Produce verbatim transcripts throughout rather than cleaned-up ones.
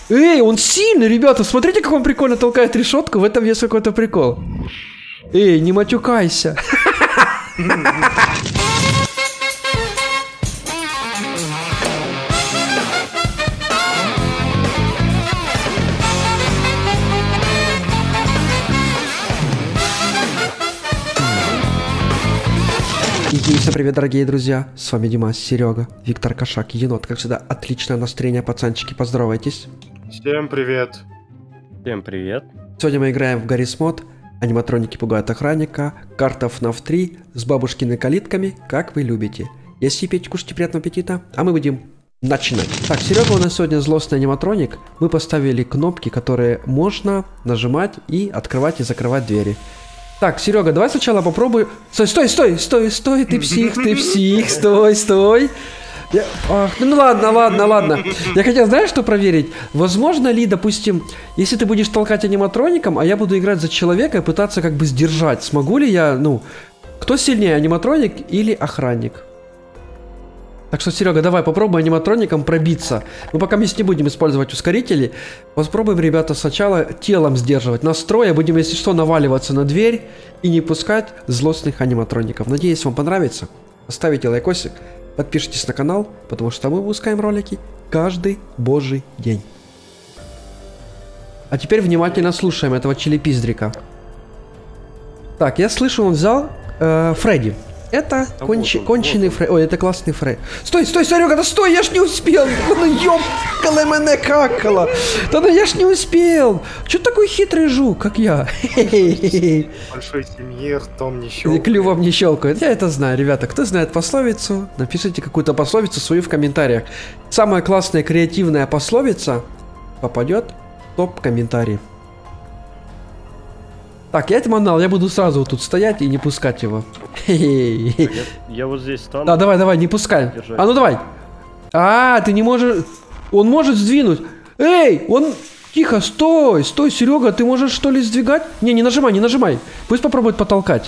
Эй, он сильный, ребята, смотрите, как он прикольно толкает решетку, в этом есть какой-то прикол. Эй, не матюкайся. И всем привет, дорогие друзья, с вами Димас, Серега, Виктор Кошак, енот, как всегда, отличное настроение, пацанчики, поздоровайтесь. Всем привет. Всем привет. Сегодня мы играем в Гаррис Мод, аниматроники пугают охранника, карта эф наф три с бабушкиными калитками, как вы любите. Если пейте, кушайте, приятного аппетита, а мы будем начинать. Так, Серега у нас сегодня злостный аниматроник, мы поставили кнопки, которые можно нажимать и открывать и закрывать двери. Так, Серега, давай сначала попробуй. Стой, стой, стой, стой, стой, ты псих, ты псих, стой, стой. Я... Ах, ну ладно, ладно, ладно. Я хотел, знаешь, что проверить? Возможно ли, допустим, если ты будешь толкать аниматроником, а я буду играть за человека и пытаться как бы сдержать, смогу ли я, ну, кто сильнее, аниматроник или охранник? Так что, Серега, давай попробуй аниматроником пробиться. Мы пока вместе не будем использовать ускорители. Попробуем, ребята, сначала телом сдерживать настроя. Будем, если что, наваливаться на дверь и не пускать злостных аниматроников. Надеюсь, вам понравится. Поставите лайкосик, подпишитесь на канал, потому что мы выпускаем ролики каждый божий день. А теперь внимательно слушаем этого челепиздрика. Так, я слышу, он взял э, Фредди. Это а кончи, вот он, конченый вот Фрей. Ой, это классный Фрей. Стой, стой, Серега, да стой, я ж не успел. Ну ёбкало мене какало. Да ну я ж не успел. Чё такой хитрый жук, как я? Большой семьи ртом не щелкает. Клювом не щелкает. Я это знаю, ребята. Кто знает пословицу, напишите какую-то пословицу свою в комментариях. Самая классная креативная пословица попадет в топ-комментарий. Так, я манал, я буду сразу вот тут стоять и не пускать его. Я, я вот здесь стану. Да, давай, давай, не пускай. Держать. А ну давай. А, ты не можешь... Он может сдвинуть. Эй, он... Тихо, стой, стой, Серега, ты можешь что ли сдвигать? Не, не нажимай, не нажимай. Пусть попробует потолкать.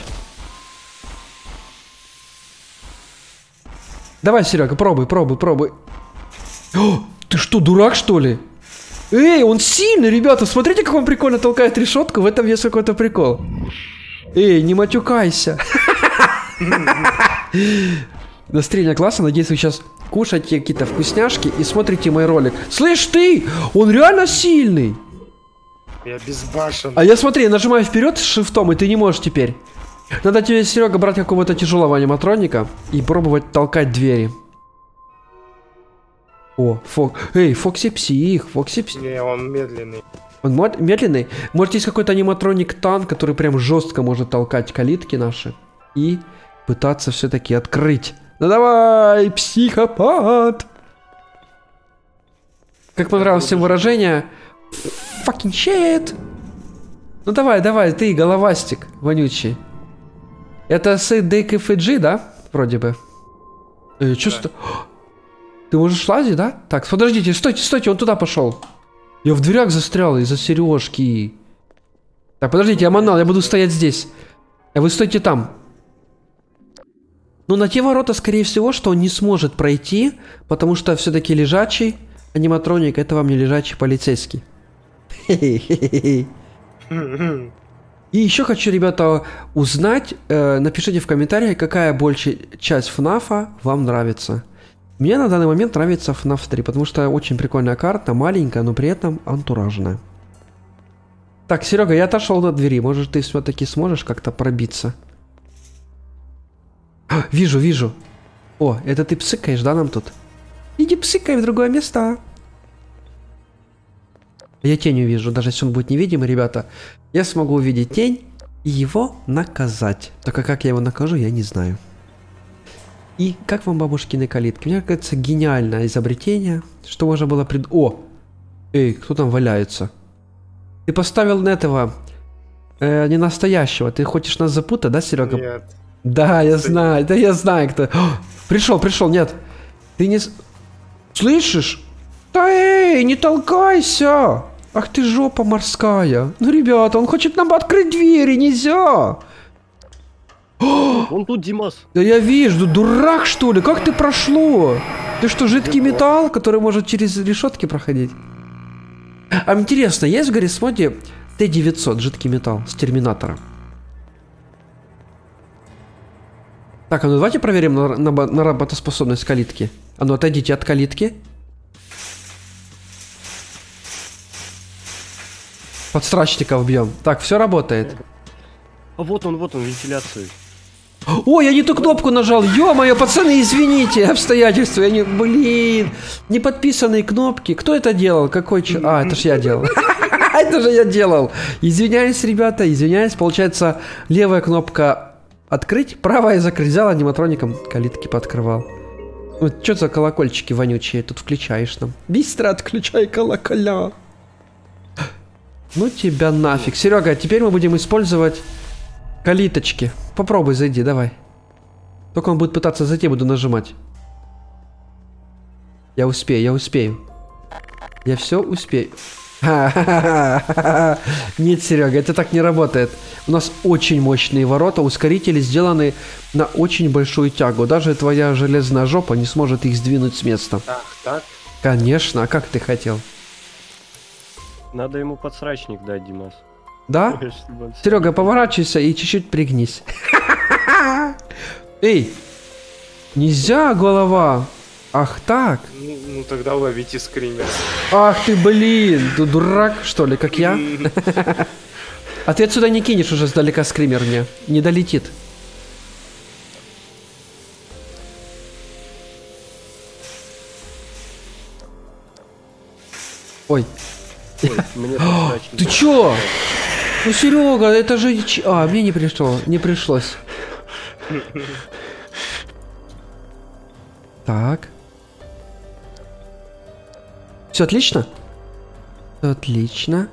Давай, Серега, пробуй, пробуй, пробуй. О, ты что, дурак, что ли? Эй, он сильный, ребята, смотрите, как он прикольно толкает решетку, в этом есть какой-то прикол. Эй, не матюкайся. Настроение классно, надеюсь, вы сейчас кушаете какие-то вкусняшки и смотрите мой ролик. Слышь ты, он реально сильный. Я безбашен. А я смотри, нажимаю вперед с шифтом, и ты не можешь теперь. Надо тебе, Серега, брать какого-то тяжелого аниматроника и пробовать толкать двери. О, Фок... Эй, Фокси псих, Фокси псих. Не, он медленный. Он мод... медленный? Может, есть какой-то аниматроник-танк, который прям жестко может толкать калитки наши и пытаться все-таки открыть. Ну давай, психопат! Как понравилось всем выражение? Fucking shit! Ну давай, давай, ты, головастик, вонючий. Это с ди кей эф джи, да? Вроде бы. Э, чувство... Ты можешь лазить, да? Так, подождите, стойте, стойте, он туда пошел. Я в дверях застрял из-за сережки. Так, подождите, я манал, я буду стоять здесь. А вы стойте там. Ну, на те ворота, скорее всего, что он не сможет пройти, потому что все-таки лежачий аниматроник, это вам не лежачий полицейский. И еще хочу, ребята, узнать, э, напишите в комментариях, какая большая часть эф нафа вам нравится. Мне на данный момент нравится эф наф три, потому что очень прикольная карта, маленькая, но при этом антуражная. Так, Серега, я отошел от двери, может ты все-таки сможешь как-то пробиться? А, вижу, вижу. О, это ты псыкаешь, да, нам тут? Иди псыкай в другое место. Я тень увижу, даже если он будет невидимый, ребята. Я смогу увидеть тень и его наказать. Только как я его накажу, я не знаю. И как вам бабушкины калитки? Мне кажется, гениальное изобретение, что можно было пред... О! Эй, кто там валяется? Ты поставил на этого э, не настоящего. Ты хочешь нас запутать, да, Серега? Нет. Да, я знаю, да я знаю, кто. О, пришел, пришел, нет. Ты не... Слышишь? Да эй, не толкайся! Ах ты жопа морская. Ну, ребята, он хочет нам открыть двери, нельзя! Он тут, Димас. Да я вижу, дурак что ли? Как ты прошло? Ты что, жидкий металл, который может через решетки проходить? А интересно, есть в Гаррисмоде Т девятьсот, жидкий металл, с терминатора? Так, а ну давайте проверим на, на, на работоспособность калитки. А ну отойдите от калитки. Подстрачников бьем. Так, все работает. А вот он, вот он, вентиляция. Ой, я не ту кнопку нажал. Ё-моё, пацаны, извините, обстоятельства. Я не... Блин, не подписанные кнопки. Кто это делал? Какой ч... А, это ж я делал. Это же я делал. Извиняюсь, ребята, извиняюсь. Получается, левая кнопка открыть, правая закрыть. Взял аниматроником, калитки пооткрывал. Ну, что за колокольчики вонючие тут включаешь нам? Быстро отключай колоколя. Ну тебя нафиг. Серега, теперь мы будем использовать калиточки. Попробуй, зайди, давай. Только он будет пытаться зайти, буду нажимать. Я успею, я успею. Я все успею. Нет, Серега, это так не работает. У нас очень мощные ворота, ускорители сделаны на очень большую тягу. Даже твоя железная жопа не сможет их сдвинуть с места. Так, так. Конечно, а как ты хотел? Надо ему подсрачник дать, Димас. Да? Серега, поворачивайся и чуть-чуть пригнись. Эй! Нельзя, голова! Ах так! Ну, ну тогда ловите скример. Ах ты, блин! Ты дурак, что ли, как я? А ты отсюда не кинешь уже сдалека скример мне. Не долетит. Ой. Ой, мне подсрачник. Ты чё? Ну, Серега, это же... ч- А, мне не пришло. Не пришлось. Так. Все отлично? Всё отлично.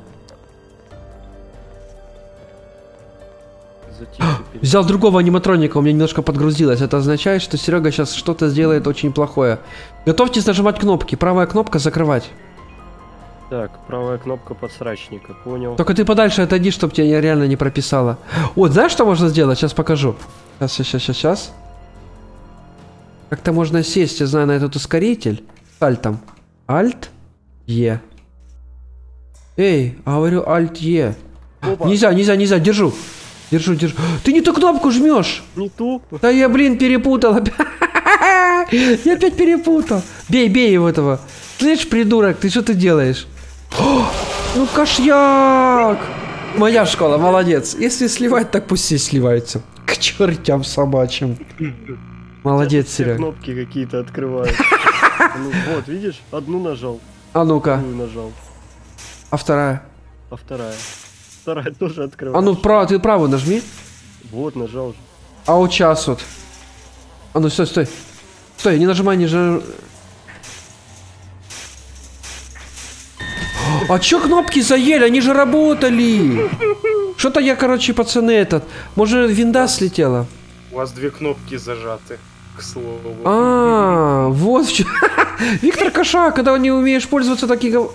Затихли перед- Взял другого аниматроника, у меня немножко подгрузилось. Это означает, что Серега сейчас что-то сделает очень плохое. Готовьтесь нажимать кнопки. Правая кнопка закрывать. Так, правая кнопка подсрачника, понял. Только ты подальше отойди, чтобы тебя реально не прописало. Вот, знаешь, что можно сделать? Сейчас покажу. Сейчас, сейчас, сейчас, сейчас. Как-то можно сесть, я знаю, на этот ускоритель. С альтом. Альт. Е. Эй, говорю, альт Е. Опа. Нельзя, нельзя, нельзя, держу. Держу, держу. Ты не ту кнопку жмешь. Не ту. Да я, блин, перепутал. Я опять перепутал. Бей, бей его этого. Слышь, придурок, ты что ты делаешь? О, ну кошьяк! Моя школа, молодец. Если сливать, так пусть все сливаются. К чертям собачьим. Молодец, Все Серега. кнопки какие-то открывают. Ну, вот, видишь, одну нажал, А ну-ка. другую нажал, А вторая? а вторая. Вторая тоже А открывается. ну, право, ты правую нажми. Вот, нажал же. А вот сейчас вот. А ну, стой, стой. Стой, не нажимай, не же. А чё кнопки заели? Они же работали. Что-то я, короче, пацаны, этот. Может, винда слетела? У вас две кнопки зажаты, к слову. А, вот в чём. Виктор Кошак, когда не умеешь пользоваться таким...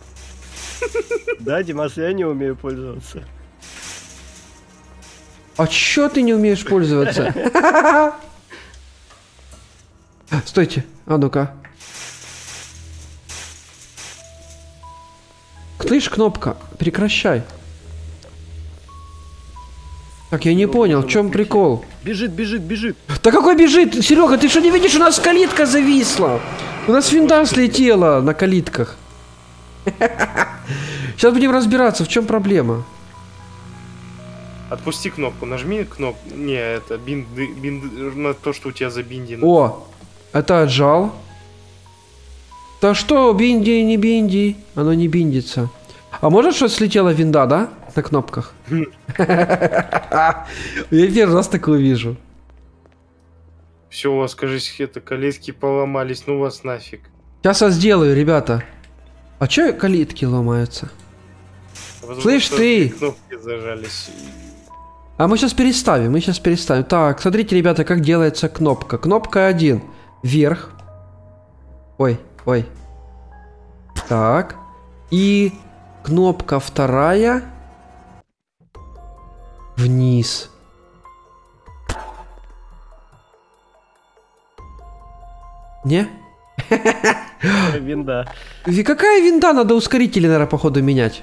Да, Димас, я не умею пользоваться. А чё ты не умеешь пользоваться? Стойте, а ну-ка. Слышь, кнопка, прекращай. Так, я не понял, в чем прикол? Бежит, бежит, бежит. Да какой бежит? Серега, ты что не видишь? У нас калитка зависла. У нас винда слетела на калитках. Сейчас будем разбираться, в чем проблема. Отпусти кнопку, нажми кнопку. Не, это бинды, бинды, на то, что у тебя забиндено. О, это отжал. Да что, бинди, не бинди. Оно не биндится. А может, что слетела винда, да? На кнопках. Я первый раз такое вижу. Все, у вас, кажись, это калитки поломались, ну вас нафиг. Сейчас я сделаю, ребята. А чё калитки ломаются? Возможно, Слышь, ты! кнопки зажались. А мы сейчас переставим, мы сейчас переставим. Так, смотрите, ребята, как делается кнопка. Кнопка один. Вверх. Ой, ой. Так. И кнопка вторая. Вниз. Не? Винда. И какая винда? Надо ускорители, наверное, походу менять.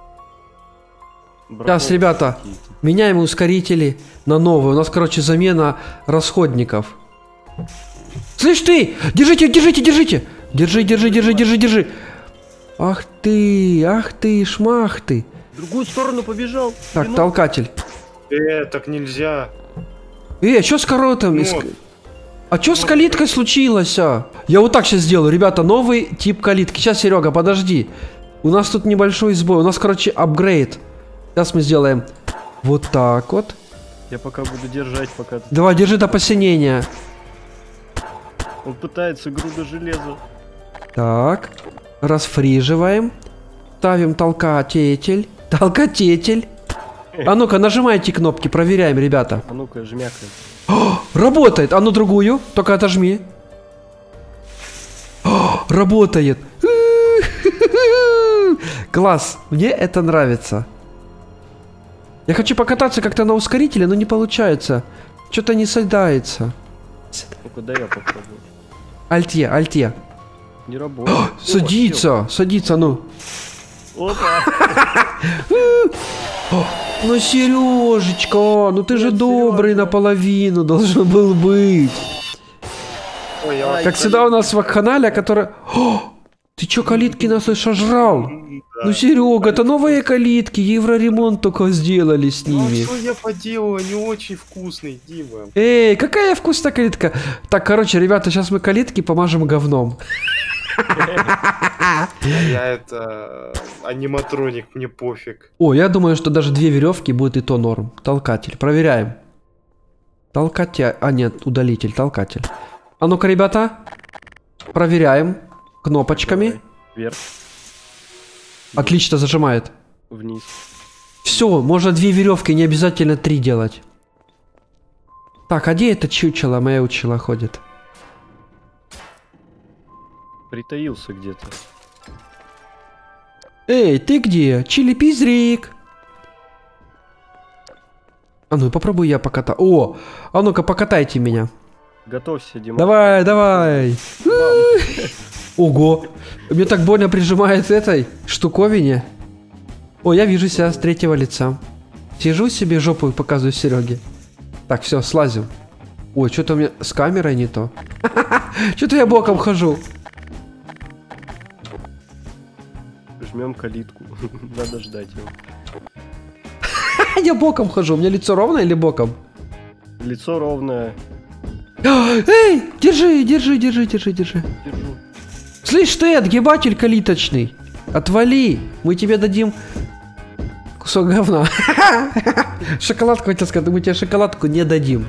Сейчас, ребята, меняем ускорители на новые. У нас, короче, замена расходников. Слышь ты! Держите, держите, держите! Держи, держи, держи, держи, держи! Ах ты, ах ты, шмах ты! В другую сторону побежал. Так, Вино. толкатель. Э, так нельзя. Э, что с коротом? Вот. А что с калиткой случилось? А? Я вот так сейчас сделаю, ребята, новый тип калитки. Сейчас, Серега, подожди. У нас тут небольшой сбой. У нас, короче, апгрейд. Сейчас мы сделаем вот так вот. Я пока буду держать, пока... Давай, держи до посинения. Он пытается груду железа. Так. Расфриживаем. Ставим толкатель. Толкатель. А ну-ка, нажимайте кнопки, проверяем, ребята. А ну-ка, жмякаем. О, работает. А ну другую. Только отожми. О, работает. Класс. Мне это нравится. Я хочу покататься как-то на ускорителе, но не получается. Что-то не садается. Ну-ка, дай я попробую. Альтье, альтье. Не работает. О, садится, садится, ну. Опа! Ну, Сережечка, ну ты же Нет, добрый Сережа. наполовину должен был быть. Ой, я Ай, Как всегда у нас в канале, который... О, ты чё, калитки нас сожрал? Да. Ну, Серега, это новые калитки, евроремонт только сделали с Ну, ними. что я поделал? Они очень вкусные, Дима. Эй, какая вкусная калитка. Так, короче, ребята, сейчас мы калитки помажем говном. Я это... аниматроник, мне пофиг. О, я думаю, что даже две веревки будет и то норм. Толкатель. Проверяем. Толкатель. А, нет, удалитель, толкатель. А ну-ка, ребята. Проверяем. Кнопочками. Давай. Вверх, Отлично зажимает. вниз. Все, можно две веревки, не обязательно три делать. Так, а где это чучело, моя учила ходит? Притаился где-то. Эй, ты где? Чили-пизрик. А ну, попробуй я покатать. О, а ну-ка, покатайте меня. Готовься, Дима. Давай, давай. Ого, мне так больно прижимает этой штуковине. О, я вижу себя с третьего лица. Сижу себе, жопу показываю Сереге. Так, все, слазим. Ой, что-то у меня с камерой не то. Что-то я боком хожу. Жмем калитку. Надо ждать его. Я боком хожу. У меня лицо ровно или боком? Лицо ровное. Эй, держи, держи, держи, держи, держи. Держу. Слышь ты, отгибатель калиточный. Отвали. Мы тебе дадим кусок говна. Шоколадку хотел сказать, мы тебе шоколадку не дадим.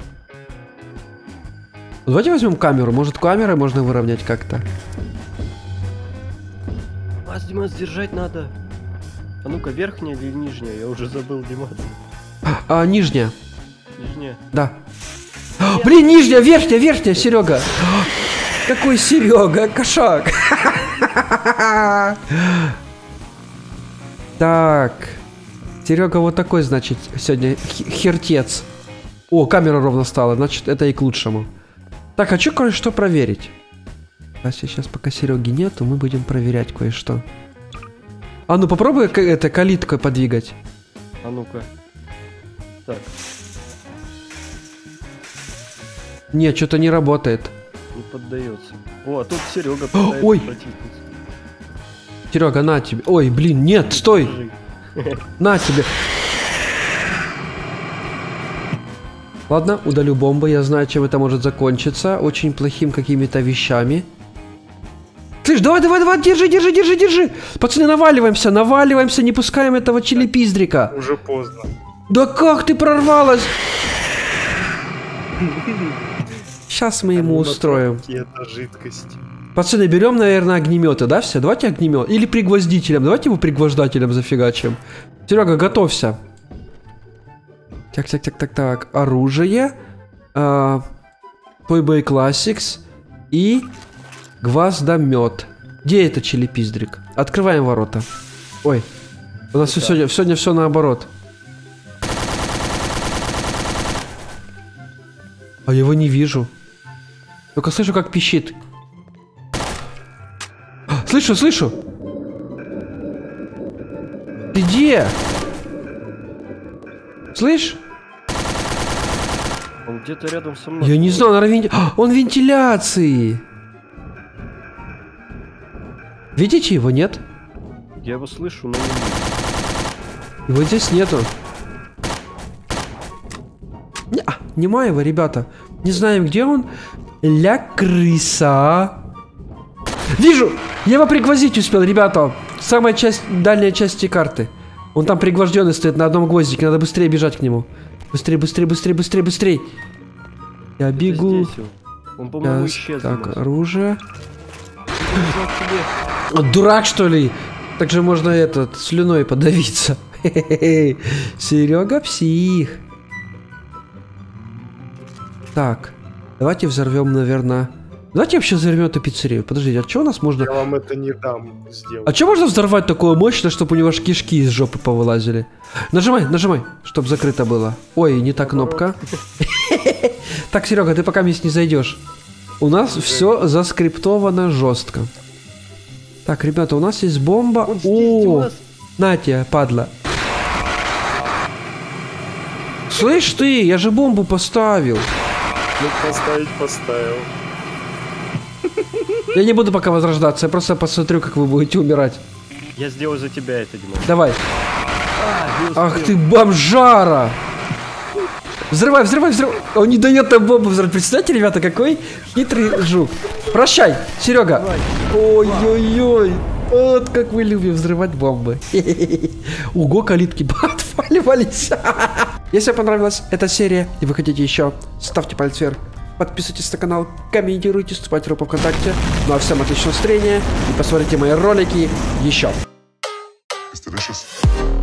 Давайте возьмем камеру. Может, камерой можно выровнять как-то. Вас, Димас, держать надо. А ну-ка, верхняя или нижняя? Я уже забыл, Димас. А, нижняя. Нижняя. Да. Блин, нижняя, верхняя, верхняя, Серега. Какой Серега, кошак. Так. Серега вот такой, значит, сегодня хертец. О, камера ровно стала, значит, это и к лучшему. Так, хочу кое-что проверить. А сейчас, пока Сереги нету, мы будем проверять кое-что. А ну попробуй это калиткой подвигать. А ну-ка. Так. Нет, что-то не работает. Не поддается. О, а тут Серега пытается Ой. протиснуться. Серега, на тебе. Ой, блин, нет, стой. Держи. На тебе. Ладно, удалю бомбы. Я знаю, чем это может закончиться. Очень плохим какими-то вещами. Слышь, давай, давай, давай, держи, держи, держи, держи. Пацаны, наваливаемся, наваливаемся, не пускаем этого чили-пиздрика. Уже поздно. Да как ты прорвалась? Сейчас мы ему устроим. Это жидкость. Пацаны, берем, наверное, огнеметы, да, все? Давайте огнемет. Или пригвоздителем. Давайте его пригвождателем зафигачим. Серега, готовься. Так, так, так, так, так. Оружие. А, Toy Classics. И гвоздомет. Где это чили-пиздрик? Открываем ворота. Ой. У нас все сегодня, сегодня все наоборот. А я его не вижу. Только слышу, как пищит. Слышу, слышу. Ты где? Слышь? Он где-то рядом со мной. Я не знаю, он, вен... он вентиляции. Видите его, нет? Я его слышу, но не вижу. Его здесь нету. Не, а, нема его, ребята. Не знаем, где он. Ля крыса. Вижу! Я его пригвоздить успел, ребята. Самая часть, дальняя часть карты. Он там пригвожденный стоит на одном гвоздике. Надо быстрее бежать к нему. Быстрее, быстрее, быстрее, быстрее, быстрее. Я бегу. Здесь он, он по-моему, Сейчас, исчез. так, оружие. Тебе. Дурак, что ли? Так же можно этот, слюной подавиться. Серега псих. Так, давайте взорвем, наверное. Давайте вообще взорвем эту пиццерию. Подождите, а что у нас можно... Я вам это не дам сделать. А что можно взорвать такое мощное, чтобы у него аж кишки из жопы повылазили? Нажимай, нажимай, чтобы закрыто было. Ой, не та кнопка. Так, Серега, ты пока вниз не зайдешь. У нас все заскриптовано жестко. Так, ребята, у нас есть бомба. Он здесь, О, Димас. на тебе, падла. Слышь ты, я же бомбу поставил. Ну, поставить поставил. Я не буду пока возрождаться, я просто посмотрю, как вы будете умирать. Я сделаю за тебя это, Дима. Давай. А, не успел. Ах ты бомжара! Взрывай, взрывай, взрывай! Он не дает нам бомбу взрывать. Представляете, ребята, какой хитрый жук. Прощай, Серега. Ой-ой-ой. Вот как мы любим взрывать бомбы. Ого, калитки отваливались. Если вам понравилась эта серия и вы хотите еще, ставьте палец вверх. Подписывайтесь на канал, комментируйте, вступайте в группу ВКонтакте. Ну а всем отличного настроения и посмотрите мои ролики еще. It's delicious.